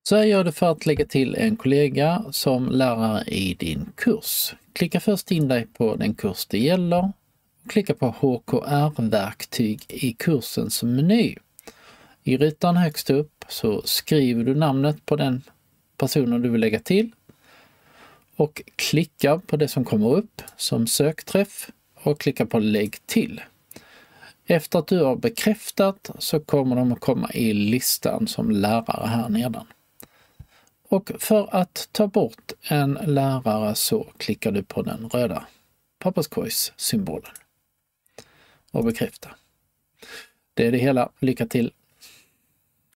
Så här gör du för att lägga till en kollega som lärare i din kurs. Klicka först in dig på den kurs det gäller. Klicka på HKR-verktyg i kursens meny. I rutan högst upp så skriver du namnet på den personen du vill lägga till och klicka på det som kommer upp som sökträff och klicka på lägg till. Efter att du har bekräftat så kommer de att komma i listan som lärare här nedan. Och för att ta bort en lärare så klickar du på den röda papperskorgssymbolen och bekräfta. Det är det hela. Lycka till!